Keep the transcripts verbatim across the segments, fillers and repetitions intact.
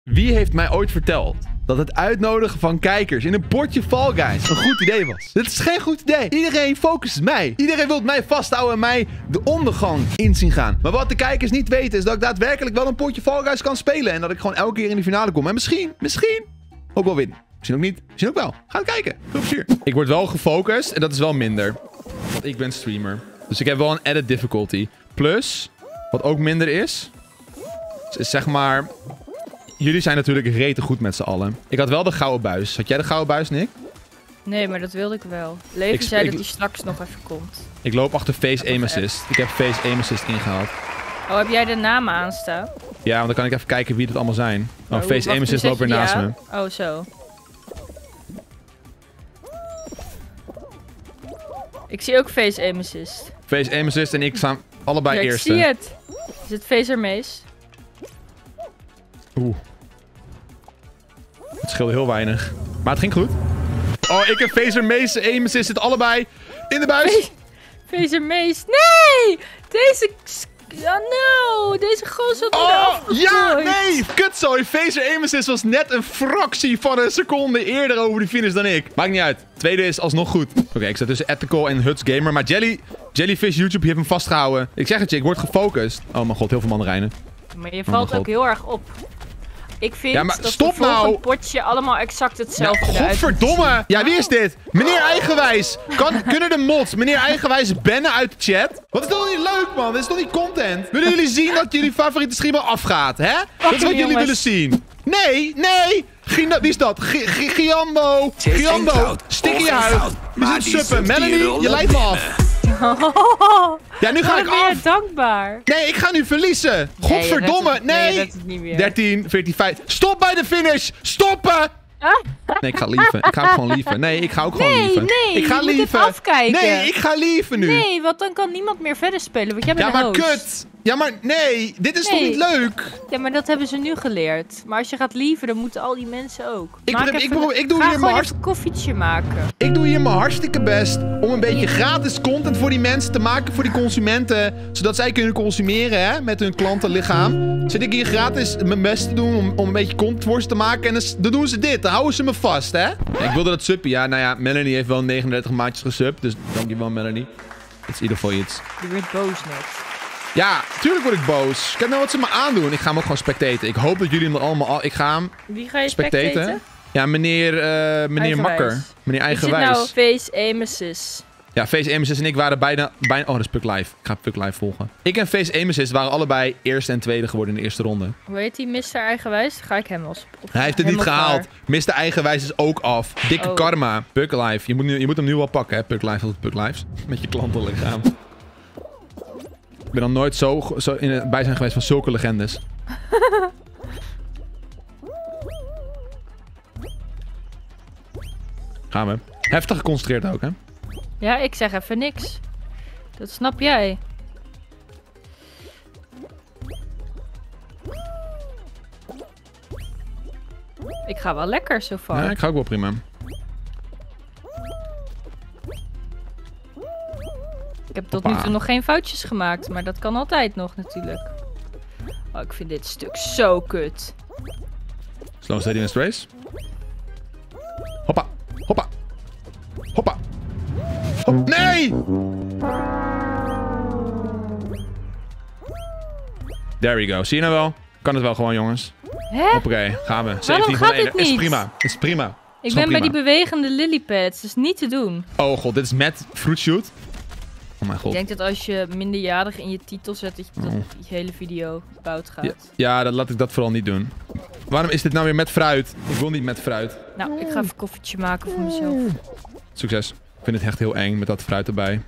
Wie heeft mij ooit verteld dat het uitnodigen van kijkers in een potje Fall Guys een goed idee was? Dit is geen goed idee. Iedereen focust mij. Iedereen wil mij vasthouden en mij de ondergang in zien gaan. Maar wat de kijkers niet weten is dat ik daadwerkelijk wel een potje Fall Guys kan spelen. En dat ik gewoon elke keer in de finale kom. En misschien, misschien ook wel winnen. Misschien ook niet. Misschien ook wel. Ga het kijken. Veel plezier. Ik word wel gefocust en dat is wel minder. Want ik ben streamer. Dus ik heb wel een added difficulty. Plus, wat ook minder is, is zeg maar... Jullie zijn natuurlijk rete goed met z'n allen. Ik had wel de gouden buis. Had jij de gouden buis, Nick? Nee, maar dat wilde ik wel. Leven Ik- zei ik- dat hij straks nog even komt. Ik loop achter Face Aim Assist. Ik heb Face Aim Assist ingehaald. Oh, heb jij de namen aanstaan? Ja, want dan kan ik even kijken wie het allemaal zijn. Oh, Oh, Face wacht, Aim hoe Assist zet loopt weer je die naast me. aan? Oh, zo. Ik zie ook Face Aim Assist. Face Aim Assist en ik staan allebei Ja, ik eerste. zie het. Is het Phaser Mace? Oeh. Het scheelde heel weinig. Maar het ging goed. Oh, ik heb Phaser Mace, Aim Assist zitten allebei in de buis. Phaser Mace. Nee! Deze... Oh no! Deze gozer had Oh, me ja, afgegooid. nee! Kutzooi, Phaser Aim Assist was net een fractie van een seconde eerder over de finish dan ik. Maakt niet uit. Tweede is alsnog goed. Oké, ik sta tussen Ethical en Huts Gamer. Maar Jelly, Jellyfish YouTube heeft hem vastgehouden. Ik zeg het je, ik word gefocust. Oh mijn god, heel veel mandarijnen. Maar je mijn valt god. ook heel erg op. Ik vind Ja, maar dat stop de volgende nou. potje allemaal exact Ja, hetzelfde eruit moet godverdomme! zien. Ja, wie is dit? Meneer Eigenwijs! Kan, kunnen de mods meneer Eigenwijs bannen uit de chat? Wat is toch niet leuk, man? Dit is toch niet content? Willen jullie zien dat jullie favoriete streamer afgaat, hè? Dat is wat jullie jongens. willen zien. Nee, nee! Gina, wie is dat? Gi- Gi- Giambo! Giambo! Stik in je huid! We zitten suppen. Melanie, je leidt me af. Ja, nu ga ik Waarom ben je af. dankbaar? Nee, ik ga nu verliezen. Nee, je Godverdomme, redt het- nee, je nee! redt het niet meer. dertien, veertien, vijftien. Stop bij de finish! Stoppen! Nee, ik ga lieven. Ik ga ook gewoon lieven. Nee, ik ga ook gewoon Nee, lieven. nee, ik ga je moet lieven. het afkijken. Nee, ik ga lieven nu. Nee, want dan kan niemand meer verder spelen, want jij bent ja, de maar host. kut. Ja, maar nee. Dit is toch Nee. niet leuk? Ja, maar dat hebben ze nu geleerd. Maar als je gaat lieven, dan moeten al die mensen ook. Ik Maak ben- ik even- bedoel, ik doe Ga hier gewoon maar even een koffietje maken. Ik doe hier mijn hartstikke best om een beetje gratis content voor die mensen te maken, voor die consumenten. Zodat zij kunnen consumeren, hè, met hun klantenlichaam. Zit ik hier gratis mijn best te doen om, om een beetje content voor ze te maken. En dan, s- dan doen ze dit. Dan houden ze me vast, hè. Ja, ik wilde dat suppen. Ja, nou ja, Melanie heeft wel negenendertig maandjes gesubt. Dus dankjewel, Melanie. Het is in ieder geval iets. Je werd boos net. Ja, tuurlijk word ik boos. Kijk nou wat ze me aandoen. Ik ga hem ook gewoon spectaten. Ik hoop dat jullie hem allemaal... Al... Ik ga hem Wie ga je spectaten. spectaten? Ja, meneer, eh, meneer Eigenwijs. Makker. Meneer Ik zit Eigenwijs. nou Face Aim Assist. Ja, Face Aim Assist en ik waren bijna... bijna... Oh, dat is Puck Live. Ik ga Puck Live volgen. Ik en Face Aim Assist waren allebei eerste en tweede geworden in de eerste ronde. Hoe heet die mister Eigenwijs? Dan ga ik hem als... of Hij heeft het hem niet of gehaald. haar. mister Eigenwijs is ook af. Dikke Oh. karma. Puck Live. Je moet, nu, je moet hem nu wel pakken, hè. Puck Live tot Puck Lives. Met je klantenlichaam. Ik ben dan nooit zo, zo in het bijzijn geweest van zulke legendes. Gaan we. Heftig geconcentreerd ook, hè? Ja, ik zeg even niks. Dat snap jij. Ik ga wel lekker zo far. Ja, ik ga ook wel prima. Ik heb tot Hoppa. nu toe nog geen foutjes gemaakt, maar dat kan altijd nog natuurlijk. Oh, ik vind dit stuk zo kut. Slow steady in race. Hoppa. Hoppa. Hoppa. Hop. Nee! There we go. Zie je nou wel? Kan het wel gewoon, jongens. Hè? Hoppakee. Gaan we. zeventien gaat van één. dit Is niet? prima. Is prima. Ik Is ben gewoon bij die prima. bewegende lilypads, dus niet te doen. Oh god, dit is met fruit shoot. Oh mijn god. Ik denk dat als je minderjarig in je titel zet, dat, je, dat Oh. die hele video fout gaat. Ja, ja, dan laat ik dat vooral niet doen. Waarom is dit nou weer met fruit? Ik wil niet met fruit. Nou, ik ga even een koffietje maken voor mezelf. Succes. Ik vind het echt heel eng met dat fruit erbij.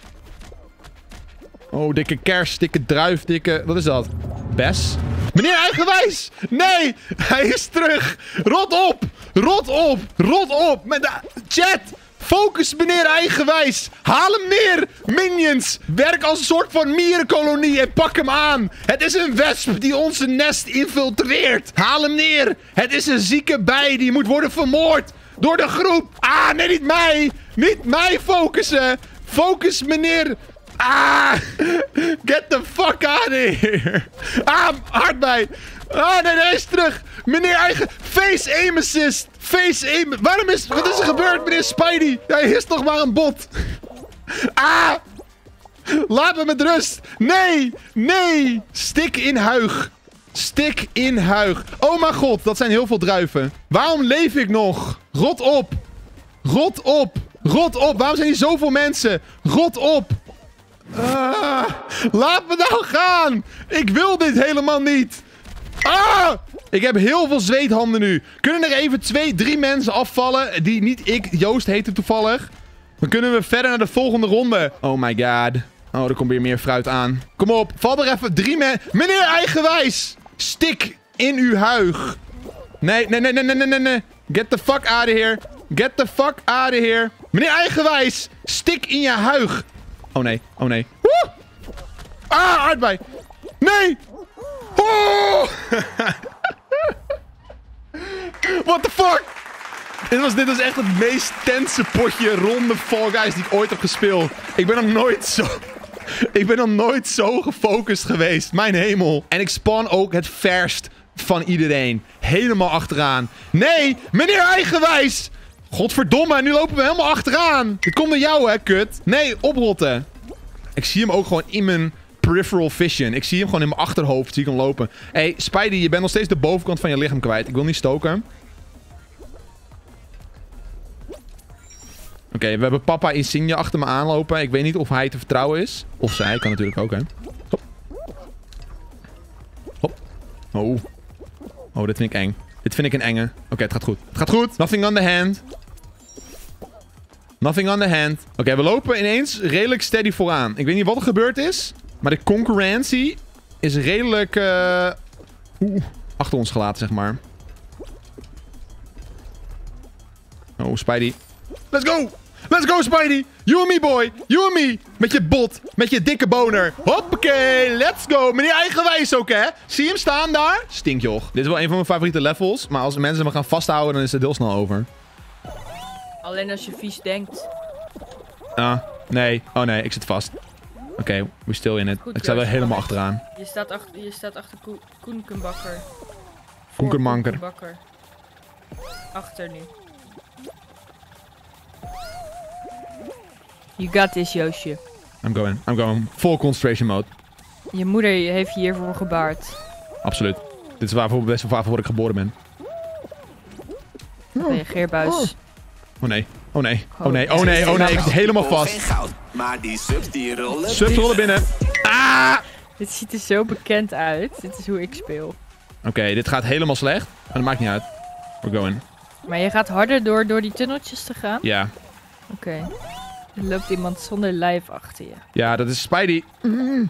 Oh, dikke kers, dikke druif, dikke... Wat is dat? Bes? Meneer Eigenwijs! Nee! Hij is terug! Rot op! Rot op! Rot op! Met de chat! Focus, meneer Eigenwijs! Haal hem neer! Minions! Werk als een soort van mierenkolonie en pak hem aan! Het is een wesp die onze nest infiltreert! Haal hem neer! Het is een zieke bij die moet worden vermoord! Door de groep! Ah, nee, niet mij! Niet mij focussen! Focus, meneer... Ah! Get the fuck out of here! Ah, hard bij! Ah, nee, hij is terug. Meneer eigen... Face aim assist. Face aim... Waarom is... Wat is er gebeurd, meneer Spidey? Hij is toch maar een bot. Ah! Laat me met rust. Nee. Nee. Stik in huig. Stik in huig. Oh mijn god, dat zijn heel veel druiven. Waarom leef ik nog? Rot op. Rot op. Rot op. Waarom zijn hier zoveel mensen? Rot op. Ah, laat me nou gaan. Ik wil dit helemaal niet. Ah! Ik heb heel veel zweethanden nu. Kunnen er even twee, drie mensen afvallen die niet ik, Joost, heten toevallig? Dan kunnen we verder naar de volgende ronde. Oh my god. Oh, er komt weer meer fruit aan. Kom op. Val er even drie mensen. Meneer Eigenwijs. Stik in uw huig. Nee, nee, nee, nee, nee, nee, nee. Get the fuck out of here. Get the fuck out of here. Meneer Eigenwijs. Stik in je huig. Oh nee, oh nee. Woe! Ah, aardbei. Nee. Oh! What the fuck? Dit was, dit was echt het meest tense potje ronde Fall Guys die ik ooit heb gespeeld. Ik ben nog nooit zo... Ik ben nog nooit zo gefocust geweest. Mijn hemel. En ik spawn ook het verst van iedereen. Helemaal achteraan. Nee, meneer Eigenwijs. Godverdomme, nu lopen we helemaal achteraan. Dit komt door jou, hè, kut. Nee, oprotten. Ik zie hem ook gewoon in mijn peripheral vision. Ik zie hem gewoon in mijn achterhoofd. Zie ik hem lopen. Hé, hey, Spidey, je bent nog steeds de bovenkant van je lichaam kwijt. Ik wil niet stoken. Oké, okay, we hebben papa Insigne achter me aanlopen. Ik weet niet of hij te vertrouwen is. Of zij, kan natuurlijk ook, hè. Hop. Hop. Oh. Oh, dit vind ik eng. Dit vind ik een enge. Oké, okay, het gaat goed. Het gaat goed. Nothing on the hand. Nothing on the hand. Oké, okay, we lopen ineens redelijk steady vooraan. Ik weet niet wat er gebeurd is. Maar de concurrentie is redelijk... Uh... Oeh, achter ons gelaten, zeg maar. Oh, Spidey. Let's go! Let's go, Spidey! You and me, boy! You and me! Met je bot. Met je dikke boner. Hoppakee! Let's go! Meneer Eigenwijs ook, hè? Zie je hem staan daar? Stinkjoch. Dit is wel een van mijn favoriete levels. Maar als mensen me gaan vasthouden, dan is het heel snel over. Alleen als je vies denkt. Ah, nee. Oh nee, ik zit vast. Oké, okay, we still in it. Ik sta wel helemaal achteraan. Je staat achter, je staat achter Ko Koenkenbakker. Koenkenmanker. Koenkenbakker. Achter nu. You got this, Joosje. I'm going. I'm going. Full concentration mode. Je moeder heeft je hiervoor gebaard. Absoluut. Dit is waarvoor, best wel waarvoor ik geboren ben. Reageerbuis. Oh. Oh nee. Oh nee. Oh nee. Oh nee. Oh nee. Ik zit helemaal vast. Maar die subs die rollen. Subs rollen binnen. Ah! Dit ziet er zo bekend uit. Dit is hoe ik speel. Oké, okay, dit gaat helemaal slecht. Maar dat maakt niet uit. We're going. Maar je gaat harder door, door die tunneltjes te gaan? Ja. Oké. Okay. Er loopt iemand zonder lijf achter je. Ja, dat is Spidey. Mm.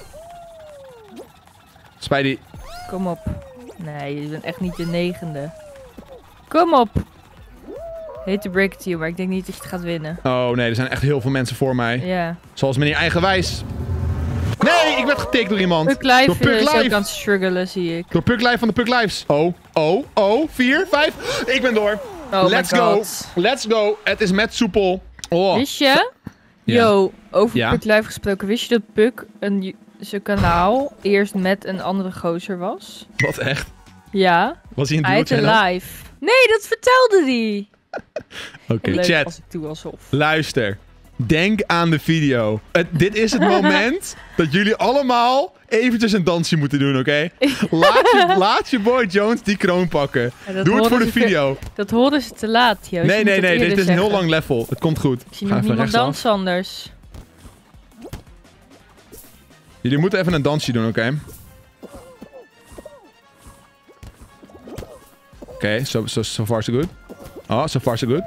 Spidey. Kom op. Nee, je bent echt niet de negende. Kom op. Hate to break it to you, maar ik denk niet dat je het gaat winnen. Oh nee, er zijn echt heel veel mensen voor mij. Ja. Zoals meneer Eigenwijs. Nee, ik werd getikt door iemand. Puck Life door Puck is ook aan het struggelen, zie ik. Door Puck Life van de Puck Lives. Oh, oh, oh, vier, vijf. Ik ben door. Oh Let's go. Let's go. Het is met soepel. Oh. Wist je? Ja. Yo, over ja? Puck Life gesproken. Wist je dat Puck een, zijn kanaal eerst met een andere gozer was? Wat, echt? Ja. Was hij een duo channel? Live. Nee, dat vertelde hij. Oké, okay, chat. Als ik toe alsof. Luister. Denk aan de video. Het, dit is het moment dat jullie allemaal eventjes een dansje moeten doen, oké? Okay? Laat, je, laat je boy Jones die kroon pakken. Ja, doe het voor de video. Te, dat hoorden ze te laat, Joost. Nee, nee, nee. Dit is zeggen. Een heel lang level. Het komt goed. Ik zie nog niemand dansen anders. Jullie moeten even een dansje doen, oké? Okay? Oké, okay, so, so, so far so good. Oh, so far so good.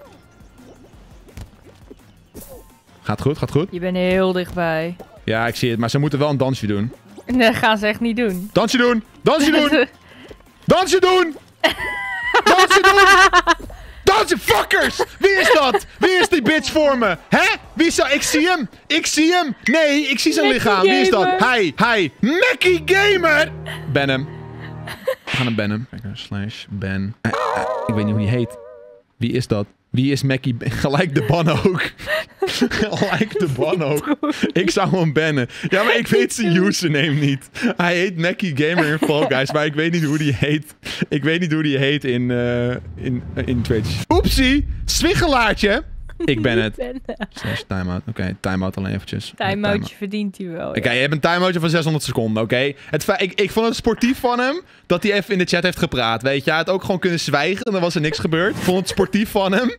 Gaat goed, gaat goed. Je bent heel dichtbij. Ja, ik zie het. Maar ze moeten wel een dansje doen. Nee, dat gaan ze echt niet doen. Dansje doen! Dansje doen! Dansje doen! Dansje doen! Dansje, fuckers! Wie is dat? Wie is die bitch voor me? Hè? Wie is dat? Ik zie hem! Ik zie hem! Nee, ik zie zijn lichaam. Wie is dat? Hij, hij. Mackie Gamer! Ben hem. We gaan hem bannen. Slash ban. Uh, uh, ik weet niet hoe die heet. Wie is dat? Wie is Mackie? Gelijk de ban ook. Gelijk de ban ook. Ik zou hem bannen. Ja, maar ik weet zijn username niet. Hij heet Mackie Gamer in Fall Guys, maar ik weet niet hoe die heet. Ik weet niet hoe die heet in, uh, in, uh, in Twitch. Oepsie! Zwiggelaartje! Ik ben het. Slash timeout. Oké, okay, timeout alleen eventjes. Timeoutje time verdient hij wel. Oké, okay, ja. Je hebt een timeoutje van zeshonderd seconden, oké? Okay? Ik, ik vond het sportief van hem dat hij even in de chat heeft gepraat, weet je. Hij had ook gewoon kunnen zwijgen en dan was er niks gebeurd. Ik vond het sportief van hem.